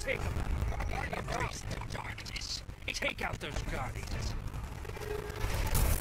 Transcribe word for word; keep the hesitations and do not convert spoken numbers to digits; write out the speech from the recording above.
Take them out. Embrace the darkness. Take out those guardians.